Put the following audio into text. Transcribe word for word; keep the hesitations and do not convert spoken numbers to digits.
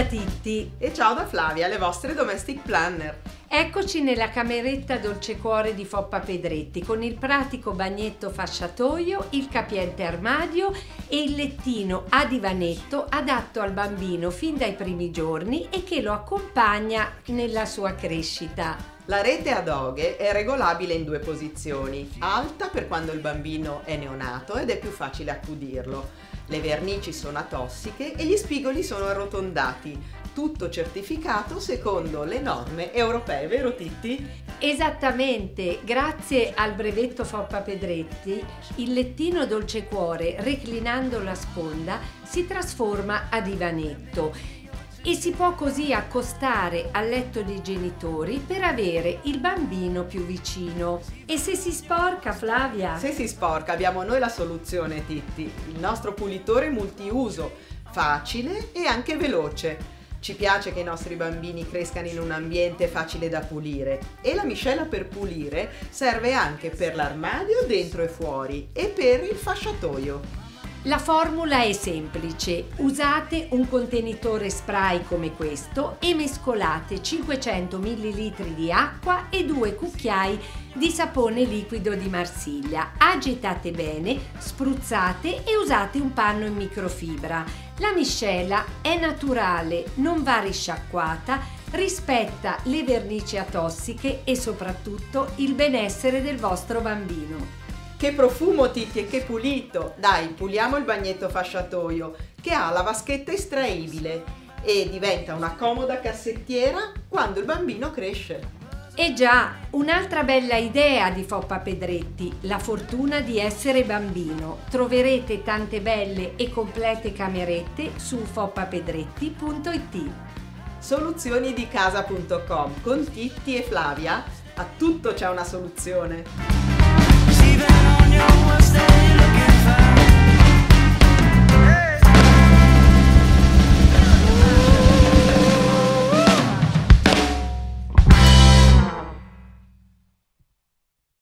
da Titti. E ciao da Flavia, le vostre domestic planner. Eccoci nella cameretta dolcecuore di Foppa Pedretti con il pratico bagnetto fasciatoio, il capiente armadio e il lettino a divanetto adatto al bambino fin dai primi giorni e che lo accompagna nella sua crescita. La rete a doghe è regolabile in due posizioni, alta per quando il bambino è neonato ed è più facile accudirlo. Le vernici sono atossiche e gli spigoli sono arrotondati, tutto certificato secondo le norme europee, vero Titti? Esattamente, grazie al brevetto Foppa Pedretti, il lettino dolcecuore, reclinando la sponda, si trasforma a divanetto e si può così accostare al letto dei genitori per avere il bambino più vicino. E se si sporca, Flavia? Se si sporca abbiamo noi la soluzione, Titti, il nostro pulitore multiuso, facile e anche veloce. Ci piace che i nostri bambini crescano in un ambiente facile da pulire e la miscela per pulire serve anche per l'armadio dentro e fuori e per il fasciatoio. La formula è semplice, usate un contenitore spray come questo e mescolate cinquecento millilitri di acqua e due cucchiai di sapone liquido di Marsiglia. Agitate bene, spruzzate e usate un panno in microfibra. La miscela è naturale, non va risciacquata, rispetta le vernici atossiche e soprattutto il benessere del vostro bambino. Che profumo, Titti, e che pulito! Dai, puliamo il bagnetto fasciatoio che ha la vaschetta estraibile e diventa una comoda cassettiera quando il bambino cresce. E già, un'altra bella idea di Foppa Pedretti, la fortuna di essere bambino. Troverete tante belle e complete camerette su foppapedretti punto it. Soluzioni di casa punto com. Con Titti e Flavia a tutto c'è una soluzione. Even on your worst day.